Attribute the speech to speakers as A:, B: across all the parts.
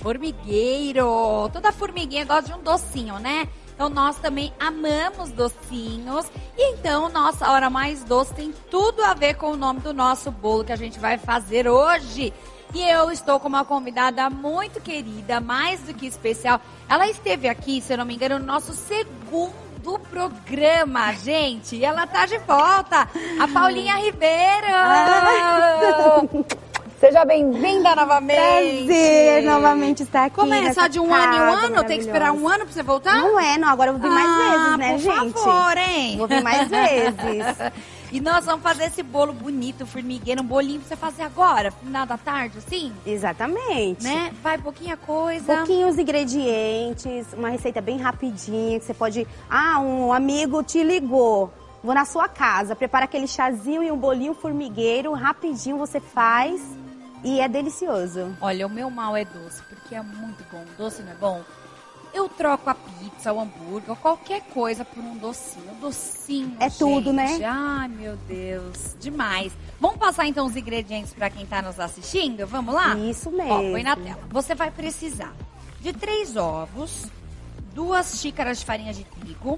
A: Formigueiro. Toda formiguinha gosta de um docinho, né? Então, nós também amamos docinhos. E então, nossa hora mais doce tem tudo a ver com o nome do nosso bolo que a gente vai fazer hoje. E eu estou com uma convidada muito querida, mais do que especial. Ela esteve aqui, se eu não me engano, no nosso segundo programa, gente. E ela tá de volta, a Paulinha Ribeiro. Seja bem-vinda novamente.
B: Prazer novamente estar aqui.
A: Como é? Só de um ano em um ano? Tem que esperar um ano pra você voltar?
B: Não é, não. Agora eu vou vir mais vezes, né, gente?
A: Por favor, hein?
B: Vou vir mais vezes.
A: E nós vamos fazer esse bolo bonito, formigueiro, um bolinho pra você fazer agora, final da tarde, assim?
B: Exatamente.
A: Né? Vai pouquinha coisa.
B: Pouquinhos ingredientes, uma receita bem rapidinha, que você pode... Ah, um amigo te ligou, vou na sua casa, prepara aquele chazinho e um bolinho formigueiro, rapidinho você faz e é delicioso.
A: Olha, o meu mal é doce, porque é muito bom. Doce não é bom? Eu troco a pizza, o hambúrguer, qualquer coisa por um docinho. Docinho,
B: é tudo,
A: gente.
B: né?
A: Ai, meu Deus, demais. Vamos passar então os ingredientes para quem tá nos assistindo? Vamos lá?
B: Isso mesmo.
A: Ó, põe na tela. Você vai precisar de 3 ovos, 2 xícaras de farinha de trigo,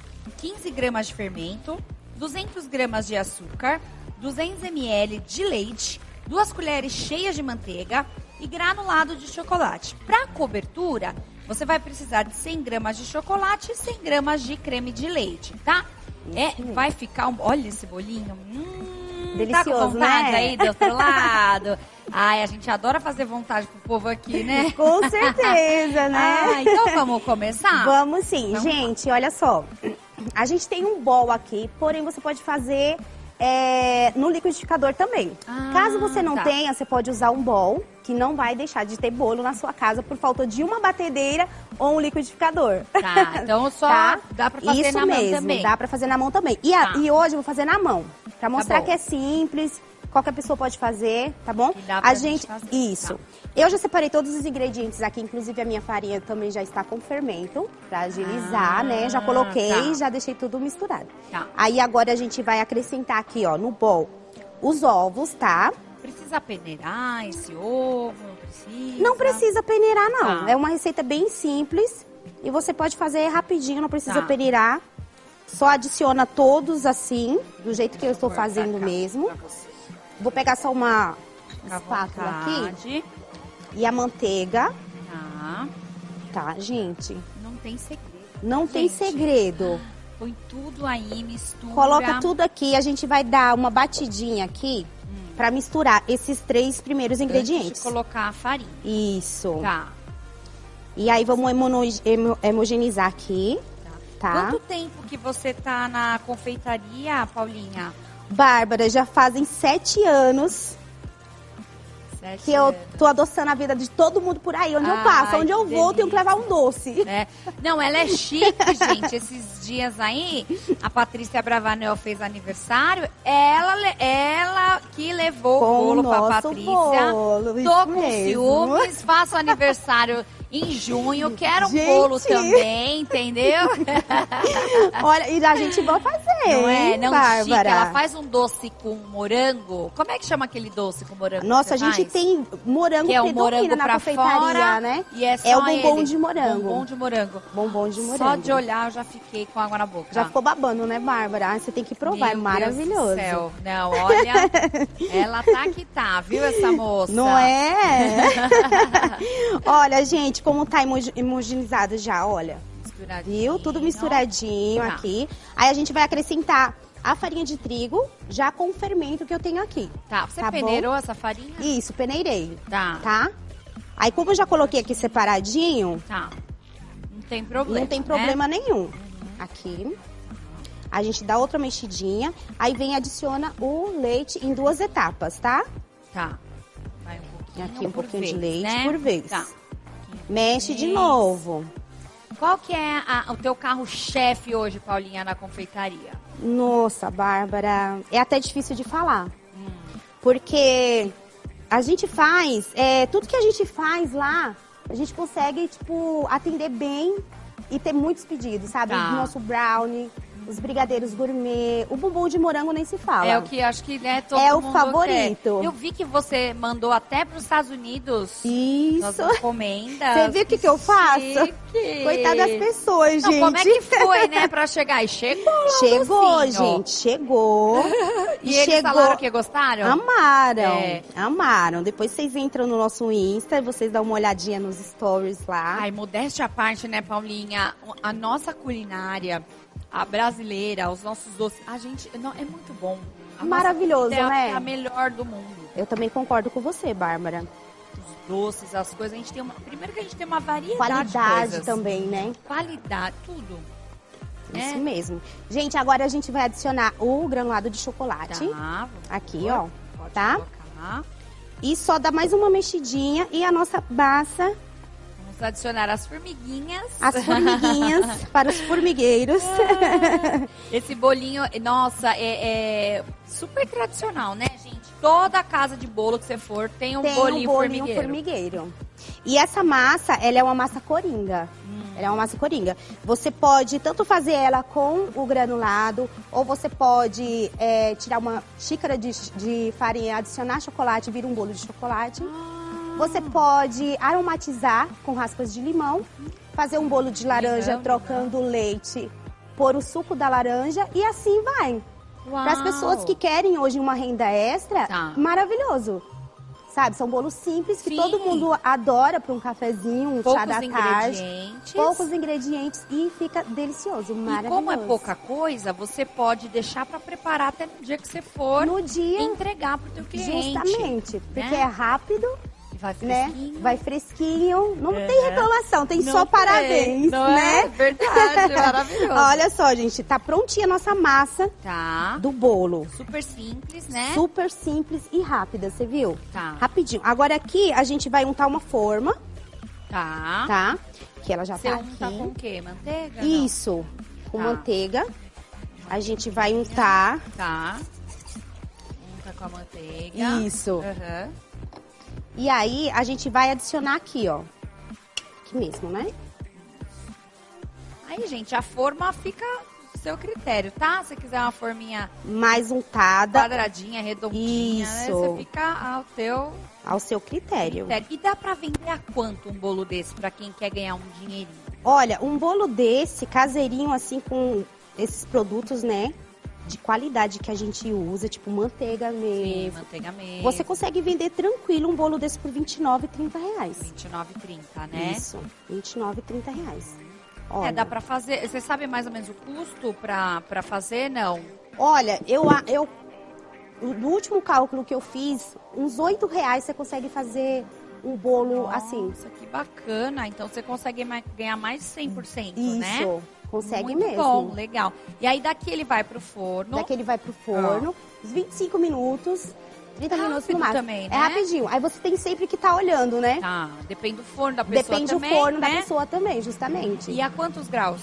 A: 15 gramas de fermento, 200 gramas de açúcar, 200 ml de leite, 2 colheres cheias de manteiga e granulado de chocolate. Para cobertura, você vai precisar de 100 gramas de chocolate e 100 gramas de creme de leite, tá? Vai ficar olha esse bolinho.
B: Delicioso,
A: tá com vontade,
B: né?
A: aí do outro lado? Ai, a gente adora fazer vontade pro povo aqui, né?
B: Com certeza, né?
A: Ah, então vamos começar?
B: Vamos sim.
A: Vamos
B: gente, olha só. A gente tem um bowl aqui, porém você pode fazer no liquidificador também. Caso você não tenha, você pode usar um bowl, que não vai deixar de ter bolo na sua casa por falta de uma batedeira ou um liquidificador.
A: Tá, então só dá pra fazer na mão também.
B: Dá pra fazer na mão também. E hoje eu vou fazer na mão, pra mostrar que é simples, qualquer pessoa pode fazer, tá bom?
A: Que dá pra gente fazer.
B: Isso.
A: Tá.
B: Eu já separei todos os ingredientes aqui, inclusive a minha farinha também já está com fermento, pra agilizar, né? Já coloquei, já deixei tudo misturado.
A: Tá.
B: Aí agora a gente vai acrescentar aqui, ó, no bowl, os ovos, tá?
A: Precisa peneirar esse ovo? Não precisa?
B: Não precisa peneirar, não.
A: Tá.
B: É uma receita bem simples e você pode fazer rapidinho, não precisa
A: Tá.
B: peneirar. Só adiciona todos assim, do jeito que eu estou fazendo mesmo. Vou pegar só uma espátula aqui. E a manteiga. Tá, gente?
A: Não tem segredo.
B: Não tem segredo.
A: Põe tudo aí, mistura.
B: Coloca tudo aqui, a gente vai dar uma batidinha aqui pra misturar esses 3 primeiros ingredientes.
A: Antes de colocar a farinha.
B: Isso.
A: Tá.
B: E aí vamos homogeneizar aqui, tá?
A: Quanto tempo que você tá na confeitaria, Paulinha?
B: Bárbara, já fazem 7 anos
A: 7
B: que eu tô adoçando a vida de todo mundo por aí. Onde eu passo, onde eu vou, tenho que levar um doce.
A: Não, ela é chique, gente. Esses dias aí, a Patrícia Bravanel fez aniversário. Ela que levou o bolo pra Patrícia. Tô com ciúmes, faço aniversário em junho, quero um bolo também, entendeu?
B: Olha, e a gente vai fazer,
A: não é? Não,
B: Bárbara.
A: Chique, ela faz um doce com morango. Como é que chama aquele doce com morango?
B: Nossa, a gente tem morango
A: que é o morango
B: na
A: pra
B: confeitaria,
A: fora,
B: né?
A: E é
B: o bombom de morango.
A: Bombom de morango.
B: Bombom de morango.
A: Só de olhar eu já fiquei com água na boca.
B: Já ficou babando, né, Bárbara? Você tem que provar, é maravilhoso.
A: Deus do céu. Não, olha, ela tá que tá, viu essa moça?
B: Não é? Olha, gente, como tá homogeneizado já, olha. Viu? Tudo misturadinho aqui. Aí a gente vai acrescentar a farinha de trigo, já com o fermento que eu tenho aqui.
A: Tá, você peneirou essa farinha?
B: Isso, peneirei.
A: Tá.
B: Aí como eu já coloquei aqui separadinho...
A: Tá. Não tem problema,
B: Não tem problema nenhum. Aqui. A gente dá outra mexidinha. Aí vem e adiciona o leite em 2 etapas, tá?
A: Tá. Vai
B: um pouquinho de leite,
A: né?
B: por vez.
A: Tá.
B: Mexe de novo.
A: Qual que é o teu carro-chefe hoje, Paulinha, na confeitaria?
B: Nossa, Bárbara, é até difícil de falar. Porque a gente faz, tudo que a gente faz lá, a gente consegue, tipo, atender bem e ter muitos pedidos, sabe?
A: Tá.
B: Nosso brownie, os brigadeiros gourmet, o bumbum de morango nem se fala.
A: É o que acho que né, todo
B: é
A: mundo
B: o favorito.
A: Quer. Eu vi que você mandou até para os Estados Unidos.
B: Isso.
A: As encomendas.
B: Você viu o que eu faço? Coitada das pessoas, gente.
A: Como é que foi, né, para chegar? E chegou.
B: Chegou, gente. Chegou.
A: E eles falaram que gostaram?
B: Amaram. Amaram. Depois vocês entram no nosso Insta e vocês dão uma olhadinha nos stories lá.
A: Ai, modéstia à parte, né, Paulinha? A nossa culinária, a brasileira, os nossos doces, a gente, não, é muito bom.
B: Maravilhoso, né?
A: É a melhor do mundo.
B: Eu também concordo com você, Bárbara.
A: Os doces, as coisas, a gente tem primeiro que a gente tem uma variedade
B: qualidade
A: de coisas.
B: Também, né?
A: Qualidade, tudo.
B: Isso mesmo. Gente, agora a gente vai adicionar o granulado de chocolate.
A: Tá,
B: aqui, ó.
A: Pode
B: tá?
A: Colocar.
B: E só dá mais uma mexidinha e a nossa massa.
A: Vamos adicionar as formiguinhas.
B: As formiguinhas para os formigueiros.
A: Esse bolinho, nossa, é super tradicional, né, gente? Toda casa de bolo que você for tem um bolinho formigueiro.
B: E essa massa, ela é uma massa coringa. Ela é uma massa coringa. Você pode tanto fazer ela com o granulado, ou você pode tirar uma xícara de farinha, adicionar chocolate, vira um bolo de chocolate. Você pode aromatizar com raspas de limão, fazer um bolo de laranja trocando leite, pôr o suco da laranja e assim vai. Para as pessoas que querem hoje uma renda extra, maravilhoso. Sabe, são bolos simples que todo mundo adora para um cafezinho, um chá da tarde. Poucos ingredientes e fica delicioso, maravilhoso.
A: E como é pouca coisa, você pode deixar para preparar até no dia que você for entregar para o teu cliente.
B: Justamente, porque é rápido.
A: Vai fresquinho.
B: Né? Vai fresquinho. Não tem reclamação, tem só parabéns,
A: não
B: né?
A: É verdade, maravilhoso.
B: Olha só, gente, tá prontinha a nossa massa do bolo.
A: Super simples, né?
B: Super simples e rápida, você viu?
A: Tá.
B: Rapidinho. Agora aqui a gente vai untar uma forma.
A: Tá.
B: Que ela já
A: você
B: tá aqui.
A: Você unta com o quê? Manteiga?
B: Isso, com manteiga. A gente vai untar.
A: Tá. Unta com a manteiga.
B: Isso. E aí, a gente vai adicionar aqui, ó. Aqui mesmo, né?
A: Aí, gente, a forma fica do seu critério, tá? Se você quiser uma forminha
B: mais untada,
A: quadradinha, redondinha, né? Você fica
B: ao seu critério.
A: E dá pra vender a quanto um bolo desse pra quem quer ganhar um dinheirinho?
B: Olha, um bolo desse, caseirinho, assim, com esses produtos, né? De qualidade que a gente usa, tipo manteiga mesmo.
A: Sim, manteiga mesmo.
B: Você consegue vender tranquilo um bolo desse por R$29,30.
A: R$29,30, né?
B: Isso, R$29,30.
A: Olha. Dá pra fazer. Você sabe mais ou menos o custo pra fazer, não?
B: Olha, no último cálculo que eu fiz, uns R$8 você consegue fazer um bolo assim.
A: Nossa, que bacana. Então você consegue ganhar mais de 100%, né?
B: Isso. Consegue
A: muito
B: mesmo.
A: Bom, legal. E aí daqui ele vai pro forno.
B: Daqui ele vai pro forno, uns 25 minutos, 30 minutos no máximo.
A: Também, né?
B: É rapidinho. Aí você tem sempre que estar olhando, né?
A: Tá, depende do forno da pessoa também,
B: Depende do forno da pessoa também, justamente.
A: E a quantos graus?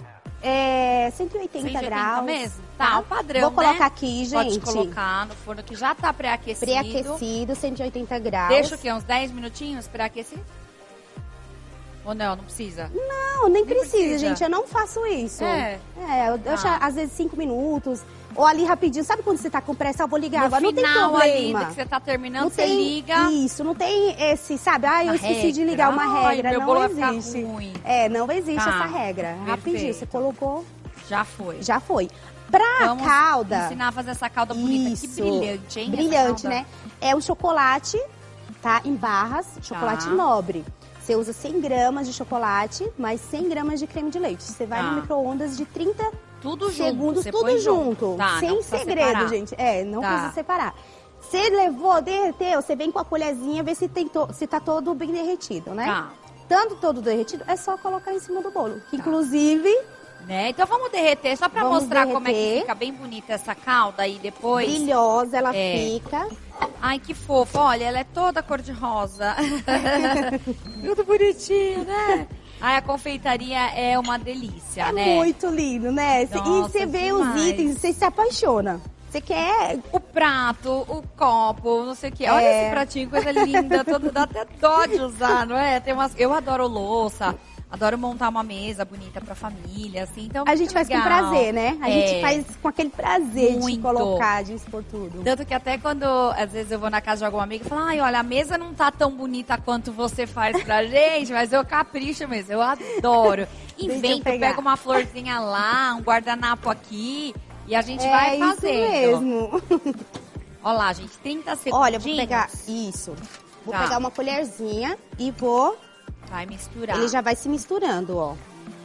B: 180 graus.
A: Mesmo? Tá, o padrão,
B: Vou colocar aqui, gente.
A: Pode colocar no forno que já tá pré-aquecido.
B: Pré-aquecido, 180 graus.
A: Deixa o quê? Uns 10 minutinhos pré-aquecido? Ou não, não precisa?
B: Não, nem precisa, gente. Eu não faço isso. Eu deixo às vezes 5 minutos. Ou ali rapidinho. Sabe quando você tá com pressa? Eu vou ligar agora. Não tem problema.
A: Ali, que você tá terminando,
B: não
A: você liga.
B: Isso, não tem esse, sabe? Eu esqueci de ligar uma regra.
A: Meu
B: não
A: bolo
B: existe.
A: Vai ficar ruim.
B: Não existe essa regra. Perfeito. Rapidinho, você colocou.
A: Já foi.
B: Já foi. Pra calda.
A: Ensinar a fazer essa calda bonita. Isso. Que brilhante, hein?
B: Brilhante, né? É um chocolate, tá? Em barras, chocolate nobre. Você usa 100 gramas de chocolate, mais 100 gramas de creme de leite. Você vai no micro-ondas de 30 segundos, tudo junto. Sem segredo, separar. Gente. Não precisa separar. Você levou, derreteu, você vem com a colherzinha, vê se tá todo bem derretido, né? Tanto todo derretido, é só colocar em cima do bolo. Que inclusive...
A: Né? Então vamos derreter, só pra mostrar como é que fica bem bonita essa calda aí depois.
B: Brilhosa ela fica.
A: Ai, que fofa. Olha, ela é toda cor-de-rosa. Tudo bonitinho, né? Ai, a confeitaria é uma delícia, né?
B: É muito lindo, né?
A: Nossa,
B: e você vê os itens, você se apaixona. Você quer...
A: O prato, o copo, não sei o quê. Olha esse pratinho, coisa linda. Dá até dó de usar, não é? Eu adoro louça. Adoro montar uma mesa bonita pra família, assim, então
B: A gente faz com prazer, né? A gente faz com aquele prazer
A: Muito.
B: de colocar, de expor tudo.
A: Tanto que até quando, às vezes, eu vou na casa de alguma amiga e falo, ai, olha, a mesa não tá tão bonita quanto você faz pra gente, mas eu capricho mesmo, eu adoro. Invento, pego uma florzinha lá, um guardanapo aqui, e a gente vai fazendo.
B: Isso mesmo.
A: Olha lá, gente, 30 segundos.
B: Olha, vou pegar isso. Vou pegar uma colherzinha e vou...
A: Vai misturar.
B: Ele já vai se misturando, ó.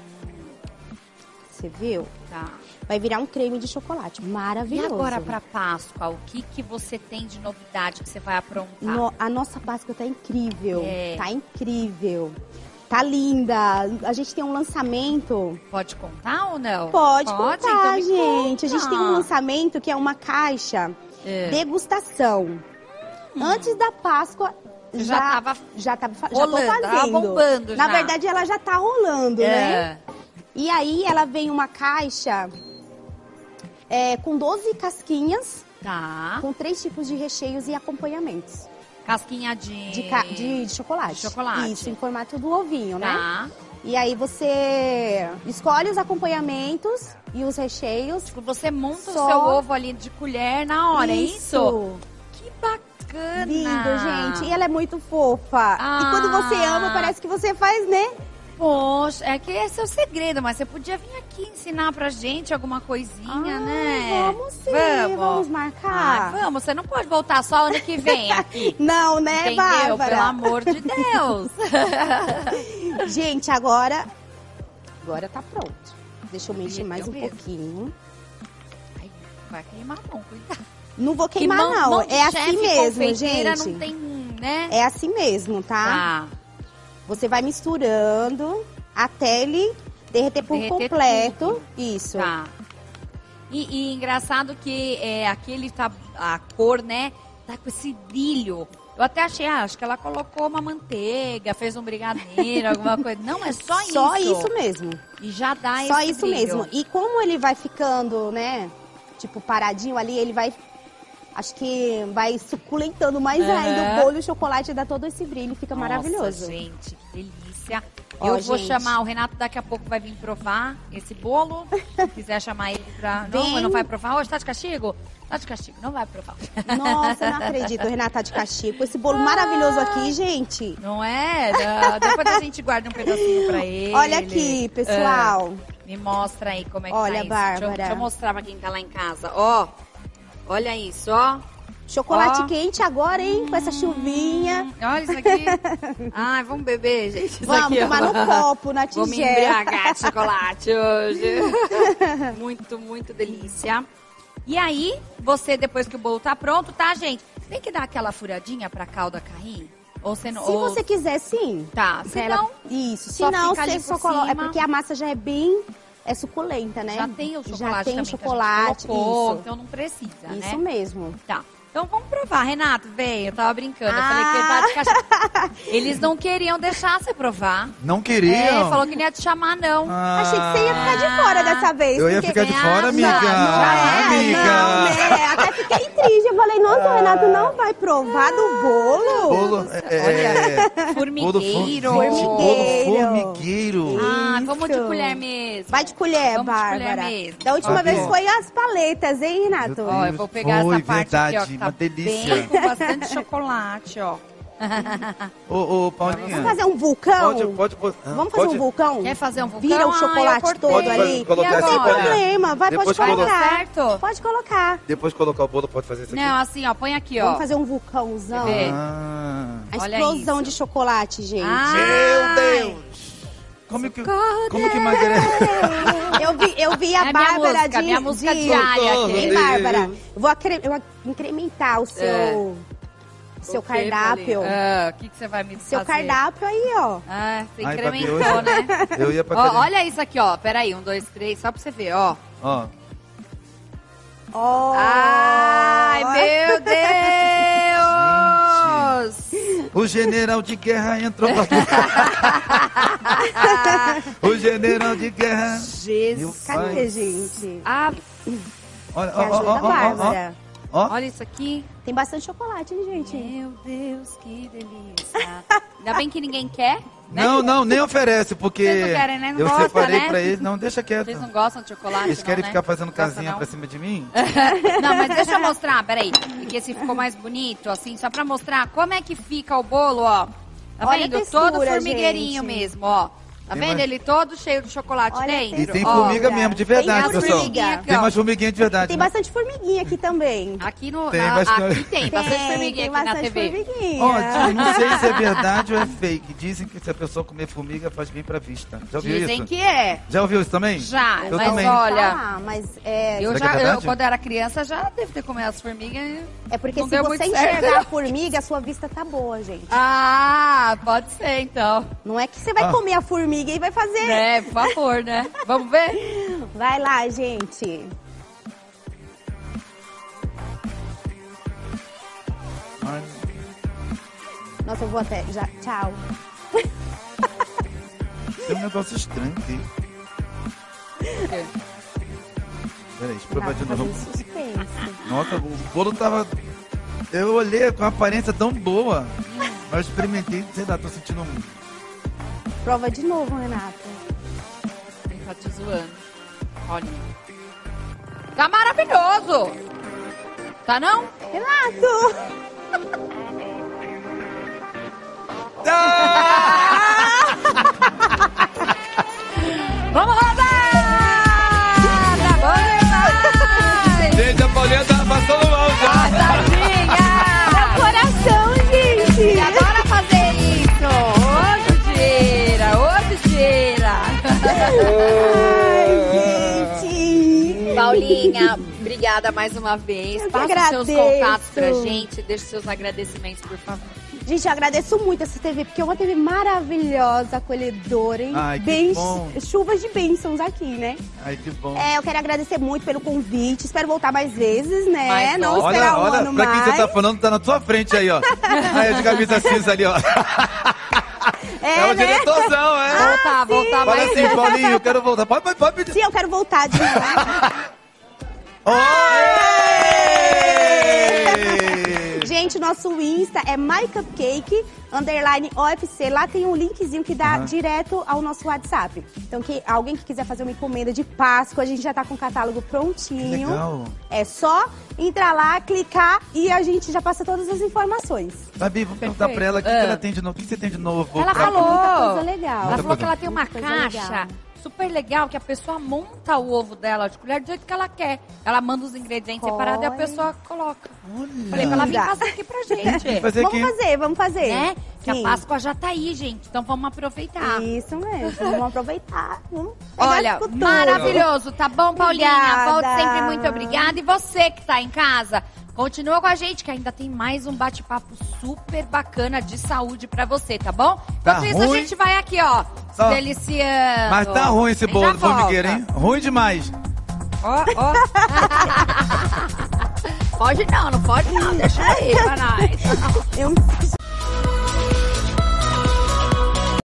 B: Você viu?
A: Tá.
B: Vai virar um creme de chocolate. Maravilhoso.
A: E agora pra Páscoa, o que você tem de novidade que você vai aprontar?
B: A nossa Páscoa tá incrível. Tá incrível. Tá linda. A gente tem um lançamento.
A: Pode contar ou não?
B: Pode contar,
A: então
B: gente.
A: Conta.
B: A gente tem um lançamento que é uma caixa degustação. Antes da Páscoa... Já tô fazendo.
A: Tava bombando
B: Na verdade, ela já tá rolando, né? E aí, ela vem uma caixa com 12 casquinhas.
A: Tá.
B: Com 3 tipos de recheios e acompanhamentos.
A: Casquinha de
B: chocolate.
A: De chocolate.
B: Isso, em formato do ovinho, né?
A: Tá.
B: E aí, você escolhe os acompanhamentos e os recheios.
A: Tipo, você monta o seu ovo ali de colher na hora, é isso? Que bacana.
B: Lindo, gente. E ela é muito fofa. E quando você ama, parece que você faz, né?
A: Poxa, é que esse é o segredo, mas você podia vir aqui ensinar pra gente alguma coisinha, né?
B: Vamos sim, vamos marcar.
A: Vamos, você não pode voltar só ano que vem aqui.
B: Não, né,
A: entendeu?
B: Bárbara?
A: Pelo amor de Deus.
B: Gente, agora tá pronto. Deixa eu mexer mais um pouquinho.
A: Ai, vai queimar a mão, cuidado.
B: Não vou queimar, não.
A: Mão
B: É assim mesmo, gente.
A: Não tem, né?
B: É assim mesmo, tá? Você vai misturando até ele derreter por completo.
A: Tudo.
B: Isso.
A: Tá. E engraçado que aquele a cor, né? Tá com esse brilho. Eu até achei, acho que ela colocou uma manteiga, fez um brigadeiro, alguma coisa. Não, é só isso.
B: Só isso mesmo.
A: E já dá esse
B: Só isso
A: brilho.
B: mesmo. E como ele vai ficando, né? Tipo, paradinho ali, ele vai... Acho que vai suculentando mais ainda o bolo e o chocolate, dá todo esse brilho, fica maravilhoso.
A: Gente, que delícia. Eu vou chamar, o Renato daqui a pouco vai vir provar esse bolo. Se quiser chamar ele pra... Não vai provar hoje? Tá de castigo? Tá de castigo, não vai provar.
B: Nossa, eu não acredito, o Renato tá de castigo. Esse bolo maravilhoso aqui, gente.
A: Não é? Depois a gente guarda um pedacinho pra ele.
B: Olha aqui, pessoal.
A: Me mostra aí como é que
B: Olha,
A: tá isso.
B: Bárbara.
A: Deixa eu mostrar pra quem tá lá em casa. Ó, olha isso, ó.
B: Chocolate quente agora, hein? Com essa chuvinha.
A: Olha isso aqui. Ai, vamos beber, gente. Isso
B: vamos
A: aqui,
B: tomar no copo, na tigela.
A: Vamos embriagar de chocolate hoje. Muito, muito delícia. E aí, você, depois que o bolo tá pronto, tá, gente? Tem que dar aquela furadinha pra calda cair? Ou você não...
B: Se você quiser, sim.
A: Tá, senão...
B: Isso,
A: só
B: senão
A: fica ali
B: você
A: por
B: só coloca... É
A: cima.
B: porque a massa já é bem... É suculenta, né?
A: Já tem o chocolate
B: Já tem
A: também,
B: o chocolate,
A: que a gente colocou,
B: isso.
A: então não precisa, né?
B: Isso mesmo.
A: Tá. Então vamos provar. Renato, vem. Eu tava brincando. Eu falei que ele tá de castigo. Eles não queriam deixar você provar.
C: Não queriam?
A: Falou que não ia te chamar, não.
B: Achei que você ia ficar de fora dessa vez.
C: Eu ia ficar de fora, amiga.
B: Amiga. Não, né? Até fiquei triste. Eu falei, nossa, o Renato não vai provar do bolo.
C: Bolo,
A: formigueiro.
C: Bolo formigueiro.
A: Ah, vamos de colher mesmo.
B: Vai de colher,
A: vamos
B: Bárbara.
A: De colher mesmo.
B: Da última vez foi as paletas, hein, Renato?
A: Ó, eu vou pegar essa parte
C: verdade,
A: aqui, ó, que tá
C: uma delícia.
A: bem com bastante chocolate, ó.
C: Ô, Paulinha.
B: Vamos fazer um vulcão? Vamos fazer um vulcão?
A: Quer fazer um vulcão?
B: Vira o chocolate todo ali?
C: Colocar
B: Não tem problema, pode colocar.
A: Certo?
B: Pode colocar.
C: Depois de colocar o bolo, pode fazer isso aqui?
A: Não, assim, ó, põe aqui, ó.
B: Vamos fazer um vulcãozão. A
A: Olha
B: explosão
A: isso.
B: de chocolate, gente.
C: Meu Deus! Como que Margarida...
B: Eu vi a Bárbara de...
A: minha música diária aqui.
B: Hein, Bárbara? Eu vou incrementar o seu cardápio.
A: O que você vai me fazer?
B: Seu cardápio aí, ó.
A: Ah, você
C: Ai,
A: incrementou,
C: Fabi,
A: né?
C: Eu ia pra
A: Ó,
C: academia.
A: olha isso aqui, ó. Peraí, 1, 2, 3, só pra você ver, ó.
B: Oh,
A: Ai, meu Deus!
C: O general de guerra entrou pra O general de guerra.
A: Jesus!
B: Cadê, gente?
A: Ah,
C: Olha,
B: Me ajuda, Bárbara.
C: Ó.
A: Olha isso aqui.
B: Tem bastante chocolate, hein, gente?
A: Meu Deus, que delícia. Ainda bem que ninguém quer, né?
C: Não, nem oferece, porque
A: Vocês não querem, né? Não
C: eu
A: gosta,
C: separei
A: né?
C: pra eles. Não, deixa quieto.
A: Vocês não gostam de chocolate,
C: Eles querem
A: não, né?
C: ficar fazendo
A: Gosta,
C: casinha
A: não?
C: pra cima de mim?
A: Não, mas deixa eu mostrar, peraí. Que esse ficou mais bonito, assim, só pra mostrar como é que fica o bolo, ó. Tá
B: Olha a
A: vendo?
B: textura,
A: Todo formigueirinho
B: gente.
A: mesmo, ó. Tá
C: Tem
A: vendo?
C: mais-
A: Ele todo cheio de chocolate
B: Olha a
A: dentro.
C: E tem
B: Ó,
C: formiga mesmo, de verdade,
B: tem
C: pessoal.
B: formiga
A: aqui,
C: Tem
A: ó.
C: umas formiguinhas de verdade.
B: Tem
C: né?
B: bastante formiguinha aqui também.
A: Aqui no.
C: Tem
A: aqui
C: bastante.
A: tem bastante formiguinha
B: tem
A: aqui na
B: bastante
A: TV.
B: formiguinha.
C: Ó, tio, não sei se é verdade ou é fake. Dizem que se a pessoa comer formiga faz bem pra vista. Já ouviu
A: Dizem
C: isso?
A: que é.
C: Já ouviu isso também?
A: Já,
C: Eu
A: mas
C: também.
A: olha.
B: Ah, mas é,
A: Eu
C: Será que é
A: já,
C: verdade?
A: quando era criança, já devo ter comido as formigas.
B: é porque
A: não
B: se
A: deu
B: você
A: muito certo.
B: enxergar a formiga, a sua vista tá boa, gente.
A: Ah, pode ser então.
B: Não é que você vai
C: Ah.
B: comer a formiga e vai fazer.
A: É, por favor, né? Vamos ver?
B: Vai lá, gente.
C: Ai,
B: Nossa, eu vou até. Já, tchau.
C: tem um negócio estranho aqui. Peraí, deixa eu provar de
B: Tá
C: novo.
B: fazendo suspense.
C: Nossa, o bolo tava... Eu olhei com uma aparência tão boa. Mas experimentei, sei lá, tô sentindo um...
B: Prova de novo, Renata.
A: Ele tá te zoando. Olha. Tá maravilhoso! Tá não?
B: Renato!
A: Vamos rodar! Tá bom demais!
C: Gente, a Paulinha tá passando mal já.
A: Tadinha!
B: Coração, gente!
A: E adora fazer isso! Ô, Judeira!
B: Ai, gente!
A: Paulinha, obrigada mais uma vez.
B: Eu que
A: Passa os seus
B: agradeço.
A: contatos pra gente, deixa os seus agradecimentos, por favor.
B: Gente, eu agradeço muito essa TV, porque é uma TV maravilhosa, acolhedora, hein?
C: Ai, que bom.
B: Chuvas de bênçãos aqui, né?
C: Ai, que bom.
B: É, eu quero agradecer muito pelo convite. Espero voltar mais vezes, né?
A: Mais
B: Não
A: volta.
B: esperar um
C: Olha,
B: ano
C: pra
B: mais.
C: quem você tá falando, tá na tua frente aí, ó. Aí, de camisa cinza ali, ó. É o
B: né?
C: diretorzão, é.
A: Voltar
B: sim.
A: mais.
C: Fala assim, Paulinho, eu quero voltar. Pode pedir.
B: Sim, eu quero voltar de novo.
C: Oi!
B: Gente, nosso Insta é mycupcake, _OFC. Lá tem um linkzinho que dá direto ao nosso WhatsApp. Então, alguém que quiser fazer uma encomenda de Páscoa, a gente já tá com o catálogo prontinho.
C: Legal.
B: É só entrar lá, clicar e a gente já passa todas as informações.
C: Babi, vamos perguntar pra ela o que ela tem de novo. O que você tem de novo?
A: Ela
C: pra-
A: falou.
B: Muita coisa legal.
A: Ela
C: Muita
A: falou que
C: coisa.
A: ela tem uma
B: Muita coisa
A: caixa
B: legal.
A: super legal, que a pessoa monta o ovo dela de colher do jeito que ela quer. Ela manda os ingredientes separados e a pessoa coloca. Falei pra ela vir fazer aqui pra gente.
C: Fazer aqui.
B: Vamos fazer.
A: Né? Que a
B: Sim.
A: Páscoa já tá aí, gente. Então vamos aproveitar.
B: Isso mesmo, vamos aproveitar. Vamos pegar
A: Olha,
B: isso tudo.
A: maravilhoso, tá bom, Paulinha?
B: Obrigada.
A: Volte sempre, muito obrigada. E você que tá em casa, continua com a gente, que ainda tem mais um bate-papo super bacana de saúde pra você, tá bom?
C: Tá
A: Enquanto isso, a
C: ruim?
A: gente vai aqui, ó, se
C: Ó,
A: deliciando.
C: Mas tá ruim esse
A: A gente
C: bolo
A: já
C: do formigueiro,
A: volta.
C: hein? Ruim demais.
A: Ó, ó. Pode não, deixa aí pra nós.
B: Eu